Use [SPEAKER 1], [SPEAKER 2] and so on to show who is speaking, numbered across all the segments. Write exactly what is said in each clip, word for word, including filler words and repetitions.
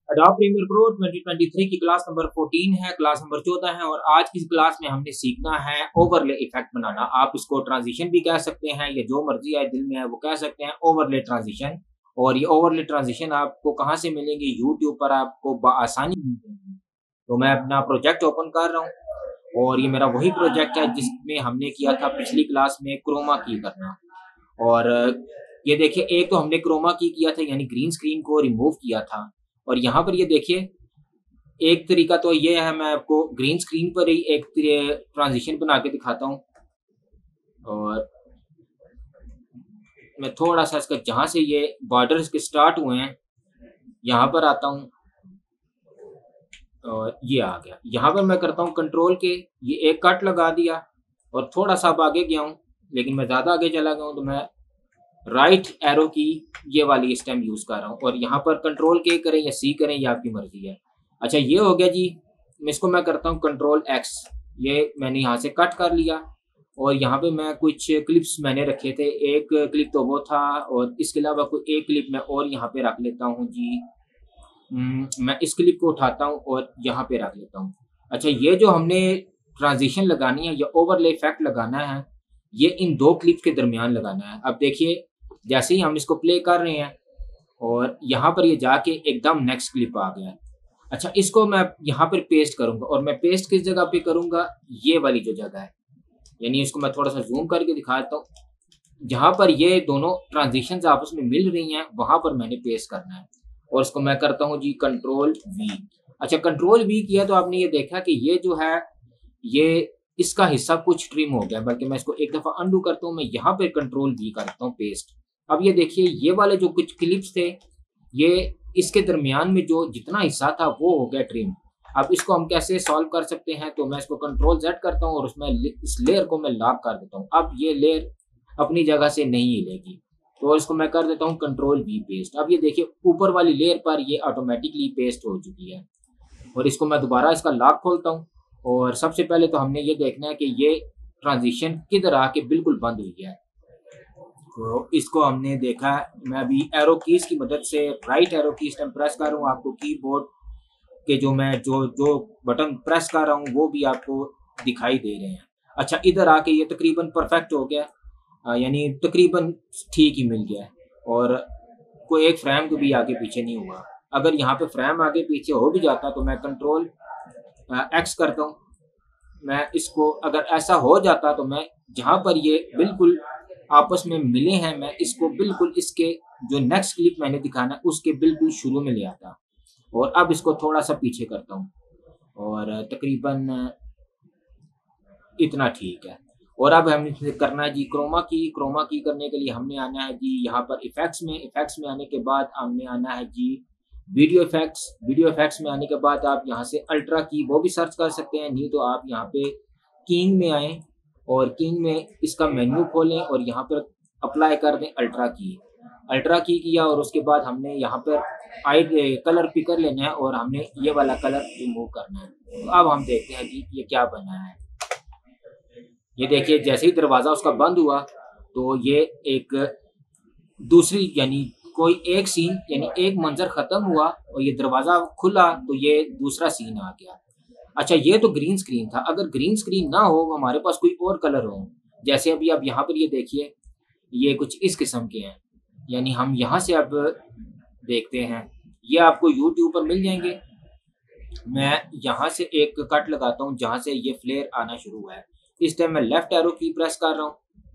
[SPEAKER 1] Adobe Premiere Pro twenty twenty three की class number चौदह है, क्लास नंबर चौदह है और आज की क्लास में हमने सीखना है ओवरले इफेक्ट बनाना। आप इसको ट्रांजिशन भी कह सकते हैं या जो मर्जी है दिल में है वो कह सकते हैं, ओवरले ट्रांजिशन। और ये ओवरले ट्रांजिशन आपको कहाँ से मिलेंगे? यूट्यूब पर आपको आसानी मिल जाएगी। तो मैं अपना प्रोजेक्ट ओपन कर रहा हूँ और ये मेरा वही प्रोजेक्ट है जिसमें हमने किया था पिछली क्लास में क्रोमा की करना। और ये देखिए, एक तो हमने क्रोमा की किया था यानी ग्रीन स्क्रीन को रिमूव किया था। और यहाँ पर ये देखिए, एक तरीका तो ये है, मैं आपको ग्रीन स्क्रीन पर ही एक ट्रांजिशन बना के दिखाता हूँ। और मैं थोड़ा सा इसका जहाँ से ये बॉर्डर्स के स्टार्ट हुए हैं यहाँ पर आता हूँ और ये आ गया। यहाँ पर मैं करता हूँ कंट्रोल के, ये एक कट लगा दिया और थोड़ा सा अब आगे गया हूँ, लेकिन मैं ज़्यादा आगे चला गया हूँ तो मैं राइट एरो की ये वाली स्टेम यूज कर रहा हूँ। और यहाँ पर कंट्रोल के करें या सी करें, ये आपकी मर्जी है। अच्छा, ये हो गया जी। इसको मैं करता हूँ कंट्रोल एक्स, ये मैंने यहाँ से कट कर लिया। और यहाँ पे मैं कुछ क्लिप्स मैंने रखे थे, एक क्लिप तो वो था और इसके अलावा कोई एक क्लिप मैं और यहाँ पे रख लेता हूँ जी। मैं इस क्लिप को उठाता हूँ और यहाँ पे रख लेता हूँ। अच्छा, ये जो हमने ट्रांजिशन लगानी है या ओवरले इफेक्ट लगाना है, ये इन दो क्लिप के दरमियान लगाना है। अब देखिए, जैसे ही हम इसको प्ले कर रहे हैं और यहाँ पर ये जाके एकदम नेक्स्ट क्लिप आ गया है। अच्छा, इसको मैं यहाँ पर पेस्ट करूंगा और मैं पेस्ट किस जगह पे करूंगा? ये वाली जो जगह है, यानी इसको मैं थोड़ा सा जूम करके दिखाता हूँ। जहाँ पर ये दोनों ट्रांजिशंस आपस में मिल रही हैं वहां पर मैंने पेस्ट करना है। और इसको मैं करता हूँ जी कंट्रोल वी। अच्छा, कंट्रोल वी किया तो आपने ये देखा कि ये जो है ये इसका हिस्सा कुछ ट्रिम हो गया, बल्कि मैं इसको एक दफा अंडू करता हूँ, मैं यहाँ पे कंट्रोल वी करता हूँ पेस्ट। अब ये देखिए, ये वाले जो कुछ क्लिप्स थे, ये इसके दरमियान में जो जितना हिस्सा था वो हो गया ट्रिम। अब इसको हम कैसे सॉल्व कर सकते हैं? तो मैं इसको कंट्रोल जेड करता हूँ और उसमें इस लेयर को मैं लॉक कर देता हूँ। अब ये लेयर अपनी जगह से नहीं हिलेगी, तो इसको मैं कर देता हूँ कंट्रोल वी पेस्ट। अब ये देखिए, ऊपर वाली लेयर पर ये ऑटोमेटिकली पेस्ट हो चुकी है। और इसको मैं दोबारा इसका लॉक खोलता हूँ और सबसे पहले तो हमने ये देखना है कि ये ट्रांजिशन किधर आके बिल्कुल बंद हुई है। तो इसको हमने देखा, मैं अभी एरो कीज की मदद से राइट एरो की स्टेम प्रेस कर रहा हूँ। आपको कीबोर्ड के जो मैं जो जो बटन प्रेस कर रहा हूँ वो भी आपको दिखाई दे रहे हैं। अच्छा, इधर आके ये तकरीबन परफेक्ट हो गया, यानी तकरीबन ठीक ही मिल गया है और कोई एक फ्रेम को भी आगे पीछे नहीं हुआ। अगर यहाँ पे फ्रेम आगे पीछे हो भी जाता तो मैं कंट्रोल एक्स करता हूँ। मैं इसको अगर ऐसा हो जाता तो मैं जहाँ पर ये बिल्कुल आपस में मिले हैं, मैं इसको बिल्कुल इसके जो नेक्स्ट क्लिप मैंने दिखाना उसके बिल्कुल शुरू में ले आता। और अब इसको थोड़ा सा पीछे करता हूँ और तकरीबन इतना ठीक है। और अब हमें करना है जी क्रोमा की। क्रोमा की करने के लिए हमने आना है जी यहाँ पर इफेक्ट्स में। इफेक्ट्स में आने के बाद हमने आना है जी वीडियो इफेक्ट्स। वीडियो इफेक्ट्स में आने के बाद आप यहाँ से अल्ट्रा की वो भी सर्च कर सकते हैं, नहीं तो आप यहाँ पे किंग में आए और किंग में इसका मेन्यू खोलें और यहाँ पर अप्लाई कर दें अल्ट्रा की। अल्ट्रा की किया और उसके बाद हमने यहाँ पर आई कलर पिकर लेना है और हमने ये वाला कलर रिमूव करना है। तो अब हम देखते हैं जी ये क्या बना है। ये देखिए, जैसे ही दरवाजा उसका बंद हुआ तो ये एक दूसरी यानी कोई एक सीन यानी एक मंजर खत्म हुआ और ये दरवाजा खुला तो ये दूसरा सीन आ गया। अच्छा, ये तो ग्रीन स्क्रीन था। अगर ग्रीन स्क्रीन ना हो, हमारे पास कोई और कलर हो, जैसे अभी आप यहाँ पर ये देखिए, ये कुछ इस किस्म के हैं, यानी हम यहाँ से अब देखते हैं, ये आपको यूट्यूब पर मिल जाएंगे। मैं यहाँ से एक कट लगाता हूँ जहाँ से ये फ्लेयर आना शुरू हुआ है। इस टाइम मैं लेफ्ट एरो की प्रेस कर रहा हूँ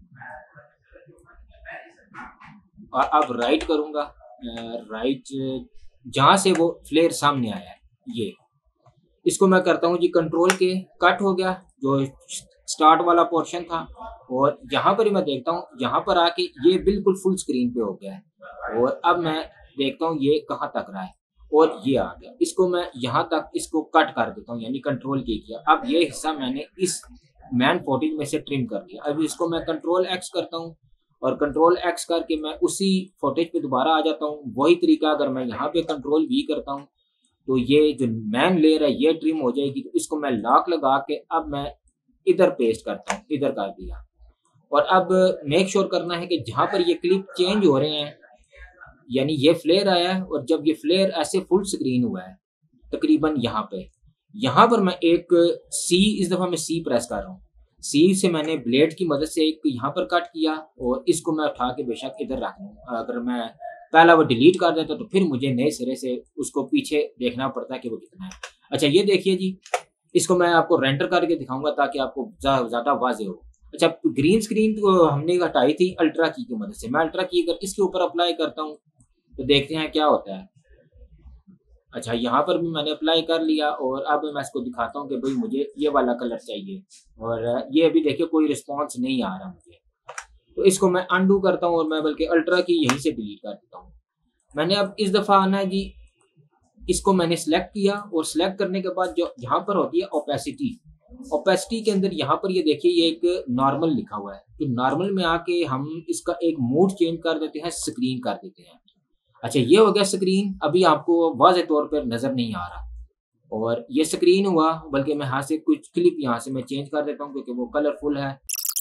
[SPEAKER 1] और अब राइट करूंगा, राइट जहां से वो फ्लेयर सामने आया है ये, इसको मैं करता हूँ जी कंट्रोल के। कट हो गया जो स्टार्ट वाला पोर्शन था और यहाँ पर ही मैं देखता हूँ, यहाँ पर आके ये बिल्कुल फुल स्क्रीन पे हो गया है। और अब मैं देखता हूँ ये कहाँ तक रहा है और ये आ गया। इसको मैं यहाँ तक इसको कट कर देता हूँ, यानी कंट्रोल के किया। अब ये हिस्सा मैंने इस मैन फोर्टीन में से ट्रिम कर दिया। अभी इसको मैं कंट्रोल एक्स करता हूँ और कंट्रोल एक्स करके मैं उसी फुटेज पे दोबारा आ जाता हूँ। वही तरीका अगर मैं यहाँ पे कंट्रोल वी करता हूँ तो ये जो मैन लेयर है ये ट्रिम हो जाएगी। तो इसको मैं लॉक लगा के अब मैं इधर पेस्ट करता हूँ, इधर कर दिया। और अब मेक श्योर करना है कि जहाँ पर ये क्लिप चेंज हो रहे हैं यानी ये फ्लेयर आया है और जब ये फ्लेयर ऐसे फुल स्क्रीन हुआ है तकरीबन यहाँ पे, यहाँ पर मैं एक सी, इस दफ़ा मैं सी प्रेस कर रहा हूँ। सी से मैंने ब्लेड की मदद से एक यहाँ पर कट किया और इसको मैं उठा के बेशक इधर रख दूँ। अगर मैं पहला वो डिलीट कर देता तो फिर मुझे नए सिरे से उसको पीछे देखना पड़ता कि वो कितना है। अच्छा ये देखिए जी, इसको मैं आपको रेंडर करके दिखाऊंगा ताकि आपको ज़्यादा वाज़ेह हो। अच्छा ग्रीन स्क्रीन तो हमने हटाई थी अल्ट्रा की की मदद से। मैं अल्ट्रा की अगर इसके ऊपर अप्लाई करता हूँ तो देखते हैं क्या होता है। अच्छा यहाँ पर भी मैंने अप्लाई कर लिया और अब मैं इसको दिखाता हूँ कि भाई मुझे ये वाला कलर चाहिए और ये अभी देखिए कोई रिस्पॉन्स नहीं आ रहा मुझे। तो इसको मैं अनडू करता हूँ और मैं बल्कि अल्ट्रा की यहीं से डिलीट कर देता हूँ। मैंने अब इस दफ़ा आना है जी, इसको मैंने सिलेक्ट किया और सिलेक्ट करने के बाद जो यहाँ पर होती है ओपेसिटी, ओपेसिटी के अंदर यहाँ पर ये देखिए ये एक नॉर्मल लिखा हुआ है। तो नॉर्मल में आके हम इसका एक मूड चेंज कर देते हैं, स्क्रीन कर देते हैं। अच्छा ये हो गया स्क्रीन, अभी आपको वाज़ेह तौर पर नज़र नहीं आ रहा और ये स्क्रीन हुआ, बल्कि मैं यहाँ से कुछ क्लिप यहाँ से मैं चेंज कर देता हूँ क्योंकि वो कलरफुल है।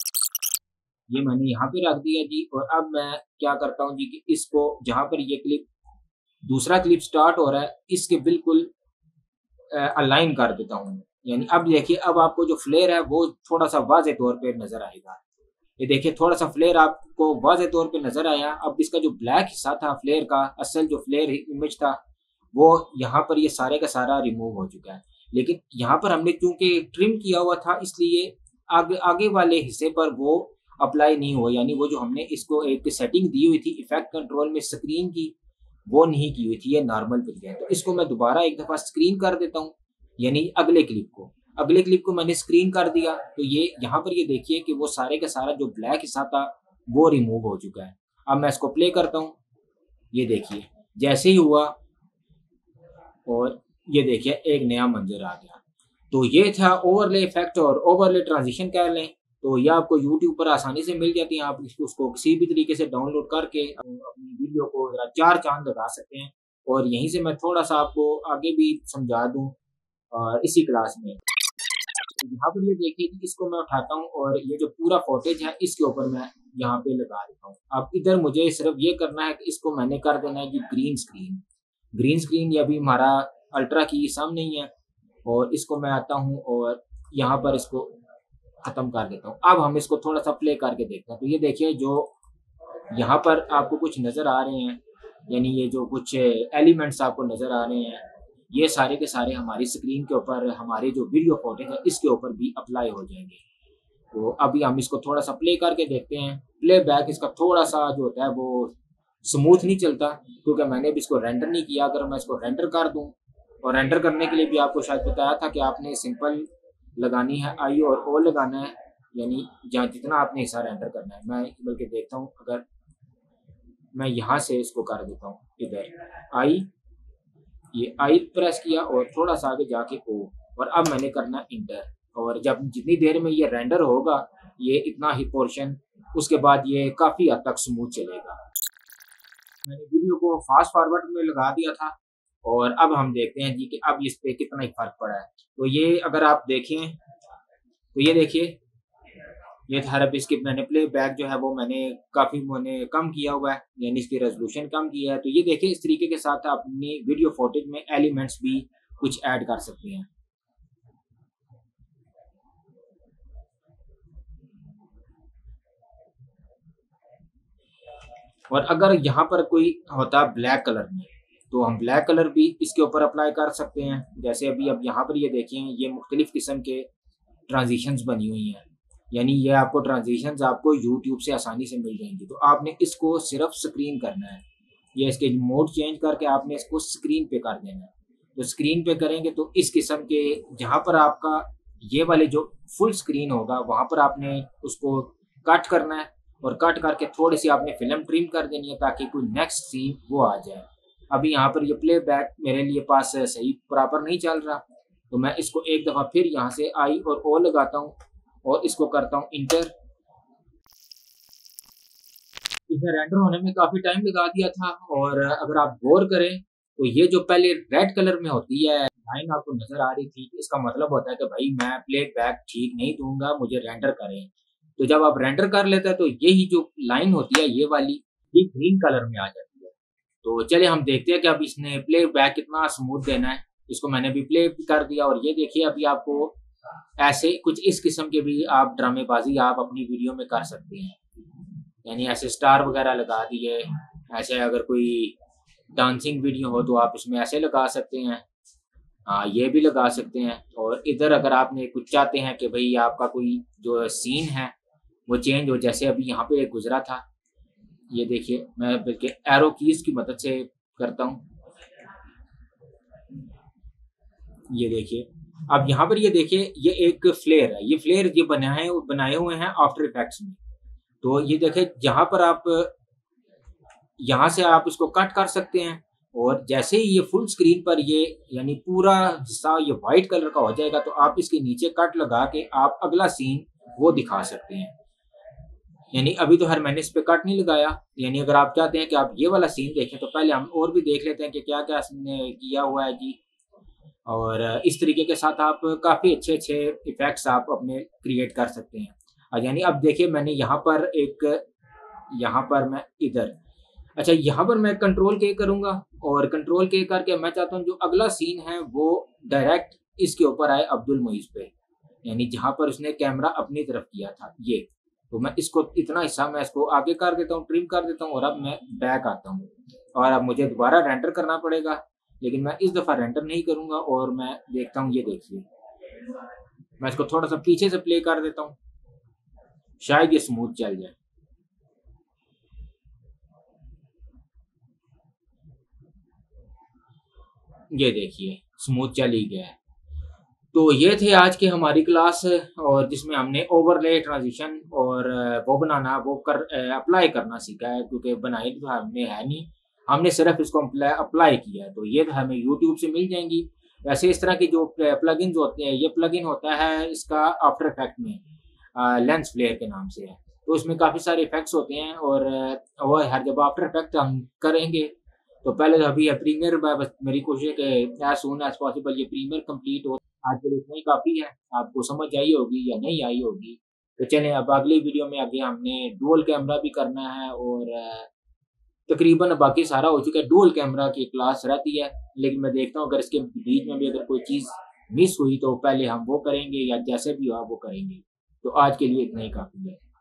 [SPEAKER 1] ये मैंने यहाँ पे रख दिया जी और अब मैं क्या करता हूँ जी कि इसको जहाँ पर ये क्लिप दूसरा क्लिप स्टार्ट हो रहा है इसके बिल्कुल अलाइन कर देता हूँ। यानी अब देखिए अब आपको जो फ्लेयर है वो थोड़ा सा वाज़ेह तौर पे नज़र आएगा। ये देखिए थोड़ा सा फ्लेयर आपको वाज़ेह तौर पे नज़र आया। अब इसका जो ब्लैक हिस्सा था फ्लेयर का, असल जो फ्लेयर इमेज था वो यहाँ पर ये सारे का सारा रिमूव हो चुका है। लेकिन यहाँ पर हमने क्योंकि ट्रिम किया हुआ था इसलिए आगे आगे वाले हिस्से पर वो अप्लाई नहीं हुआ। यानी वो जो हमने इसको एक सेटिंग दी हुई थी इफेक्ट कंट्रोल में स्क्रीन की, वो नहीं की हुई थी, ये नॉर्मल पे गया। तो इसको मैं दोबारा एक दफ़ा स्क्रीन कर देता हूँ, यानी अगले क्लिप को अगले क्लिप को मैंने स्क्रीन कर दिया। तो ये यहाँ पर ये देखिए कि वो सारे का सारा जो ब्लैक हिस्सा था वो रिमूव हो चुका है। अब मैं इसको प्ले करता हूँ, ये देखिए जैसे ही हुआ और ये देखिए एक नया मंजर आ गया। तो ये था ओवरले इफेक्ट और ओवरले ट्रांजिशन कह लें। तो ये आपको यूट्यूब पर आसानी से मिल जाती हैं। आप उसको किसी भी तरीके से डाउनलोड करके अपनी वीडियो को जरा चार चांद लगा सकते हैं। और यहीं से मैं थोड़ा सा आपको आगे भी समझा दूँ और इसी क्लास में यहाँ पर ये देखिए कि इसको मैं उठाता हूँ और ये जो पूरा फुटेज है इसके ऊपर मैं यहाँ पे लगा देता हूँ। अब इधर मुझे सिर्फ ये करना है कि इसको मैंने कर देना है कि ग्रीन स्क्रीन। ग्रीन स्क्रीन ये अभी हमारा अल्ट्रा की सामने ही है और इसको मैं आता हूँ और यहाँ पर इसको ख़त्म कर देता हूँ। अब हम इसको थोड़ा सा प्ले करके देखते हैं। तो ये देखिए जो यहाँ पर आपको कुछ नज़र आ रहे हैं, यानी ये जो कुछ एलिमेंट्स आपको नज़र आ रहे हैं, ये सारे के सारे हमारी स्क्रीन के ऊपर हमारे जो वीडियो फुटेज है इसके ऊपर भी अप्लाई हो जाएंगे। तो अभी हम इसको थोड़ा सा प्ले करके देखते हैं। प्ले बैक इसका थोड़ा सा जो होता है वो स्मूथ नहीं चलता क्योंकि मैंने भी इसको रेंडर नहीं किया। अगर मैं इसको रेंडर कर दूं, और रेंडर करने के लिए भी आपको शायद बताया था कि आपने सिंपल लगानी है, आई और ओ लगाना है, यानी जहाँ जितना आपने हिस्सा रेंडर करना है। मैं बल्कि देखता हूँ, अगर मैं यहाँ से इसको कर देता हूँ इधर आई, ये आई प्रेस किया और थोड़ा सा आगे जाके ओ, और अब मैंने करना इंटर। और जब जितनी देर में ये रेंडर होगा ये इतना ही पोर्शन, उसके बाद ये काफ़ी हद तक स्मूथ चलेगा। मैंने वीडियो को फास्ट फॉरवर्ड में लगा दिया था और अब हम देखते हैं जी कि अब इस पे कितना ही फर्क पड़ा है। तो ये अगर आप देखें तो ये देखिए ये थेरेपी इसकी मैंने प्ले बैक जो है वो मैंने काफ़ी मैंने कम किया हुआ है, यानी इसकी रेजोल्यूशन कम किया है। तो ये देखिए इस तरीके के साथ आप अपनी वीडियो फुटेज में एलिमेंट्स भी कुछ ऐड कर सकते हैं। और अगर यहाँ पर कोई होता ब्लैक कलर में तो हम ब्लैक कलर भी इसके ऊपर अप्लाई कर सकते हैं। जैसे अभी अब यहाँ पर ये देखिए ये मुख्तलिफ किस्म के ट्रांजिशंस बनी हुई हैं, यानी ये आपको ट्रांजिशंस आपको यूट्यूब से आसानी से मिल जाएंगी। तो आपने इसको सिर्फ स्क्रीन करना है, ये इसके मोड चेंज करके आपने इसको स्क्रीन पे कर देना है। तो स्क्रीन पे करेंगे तो इस किस्म के जहाँ पर आपका ये वाले जो फुल स्क्रीन होगा वहाँ पर आपने उसको कट करना है और कट करके थोड़ी सी आपने फिल्म ट्रिम कर देनी है ताकि कोई नेक्स्ट सीन वो आ जाए। अभी यहाँ पर ये प्ले बैक मेरे लिए पास सही प्रॉपर नहीं चल रहा, तो मैं इसको एक दफ़ा फिर यहाँ से आई और ओ लगाता हूँ और इसको करता हूँ इंटर। इसे रेंडर होने में काफ़ी टाइम लगा दिया था और अगर आप गौर करें तो ये जो पहले रेड कलर में होती है लाइन आपको नज़र आ रही थी, इसका मतलब होता है कि भाई मैं प्ले बैक ठीक नहीं दूंगा, मुझे रेंडर करें। तो जब आप रेंडर कर लेते हैं तो यही जो लाइन होती है ये वाली, ये ग्रीन कलर में आ जाती है। तो चलिए हम देखते हैं कि अब इसने प्ले बैक कितना स्मूथ देना है। इसको मैंने भी प्ले कर दिया और ये देखिए अभी आपको ऐसे कुछ इस किस्म के भी आप ड्रामेबाजी आप अपनी वीडियो में कर सकते हैं। यानी ऐसे स्टार वगैरह लगा दिए, ऐसे अगर कोई डांसिंग वीडियो हो तो आप इसमें ऐसे लगा सकते हैं। हाँ, ये भी लगा सकते हैं। और इधर अगर आपने कुछ चाहते हैं कि भाई आपका कोई जो सीन है वो चेंज हो, जैसे अभी यहाँ पे एक गुजरा था, ये देखिए मैं बल्कि एरो कीज की मदद से करता हूँ। ये देखिए अब यहाँ पर ये देखिए ये एक फ्लेयर है, ये फ्लेयर ये बनाए बनाए हुए हैं आफ्टर इफेक्ट्स में। तो ये देखिए यहाँ पर आप यहाँ से आप इसको कट कर सकते हैं और जैसे ही ये फुल स्क्रीन पर ये यानी पूरा हिस्सा ये व्हाइट कलर का हो जाएगा तो आप इसके नीचे कट लगा के आप अगला सीन वो दिखा सकते हैं। यानी अभी तो हर मैंने इस पे कट नहीं लगाया। यानी अगर आप चाहते हैं कि आप ये वाला सीन देखें तो पहले हम और भी देख लेते हैं कि क्या क्या इसने किया हुआ है जी। और इस तरीके के साथ आप काफ़ी अच्छे अच्छे इफेक्ट्स आप अपने क्रिएट कर सकते हैं। यानी अब देखिए मैंने यहाँ पर एक यहाँ पर मैं इधर अच्छा यहाँ पर मैं कंट्रोल के करूँगा और कंट्रोल के करके मैं चाहता हूँ जो अगला सीन है वो डायरेक्ट इसके ऊपर आए अब्दुल मुईज़ पे, यानी जहाँ पर उसने कैमरा अपनी तरफ किया था ये। तो मैं इसको इतना हिस्सा मैं इसको आगे कर देता हूँ, ट्रिम कर देता हूँ और अब मैं बैक आता हूँ और अब मुझे दोबारा रेंडर करना पड़ेगा, लेकिन मैं इस दफ़ा रेंडर नहीं करूँगा और मैं देखता हूँ। ये देखिए मैं इसको थोड़ा सा पीछे से प्ले कर देता हूँ, शायद ये स्मूथ चल जाए। ये देखिए स्मूथ चल ही गया है। तो ये थे आज की हमारी क्लास और जिसमें हमने ओवरले, ट्रांजिशन और वो बनाना वो कर अप्लाई करना सीखा है, क्योंकि बनाई तो हमने है नहीं, हमने सिर्फ इसको अप्लाई किया है। तो ये तो हमें यूट्यूब से मिल जाएंगी। वैसे इस तरह की जो प्लगइन्स होते हैं, ये प्लगइन होता है इसका आफ्टर इफेक्ट में लेंस फ्लेयर के नाम से है। तो इसमें काफ़ी सारे इफेक्ट्स होते हैं और वो हर जब आफ्टर इफेक्ट हम करेंगे तो पहले तो अभी प्रीमियर बस मेरी कोशिश है कि एज सून एज पॉसिबल ये प्रीमियर कंप्लीट हो। आज के लिए इतना ही काफ़ी है, आपको समझ आई होगी या नहीं आई होगी। तो चलें अब अगली वीडियो में आगे हमने डुअल कैमरा भी करना है और तकरीबन बाकी सारा हो चुका है। डुअल कैमरा की क्लास रहती है, लेकिन मैं देखता हूँ अगर इसके बीच में भी अगर कोई चीज़ मिस हुई तो पहले हम वो करेंगे या जैसे भी हो वो करेंगे। तो आज के लिए इतना ही काफ़ी है।